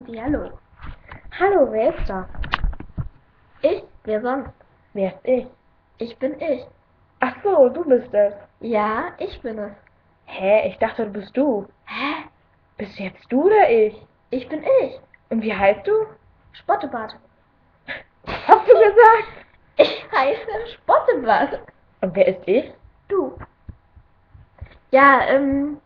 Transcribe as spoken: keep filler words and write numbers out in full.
Dialog. Hallo, wer ist da? Ich? Wer sonst? Wer ist ich? Ich bin ich. Ach so, du bist es. Ja, ich bin es. Hä, ich dachte, du bist du. Hä? Bist jetzt du oder ich? Ich bin ich. Und wie heißt du? Spottebart. Hast du gesagt? Ich heiße Spottebart. Und wer ist ich? Du. Ja, ähm,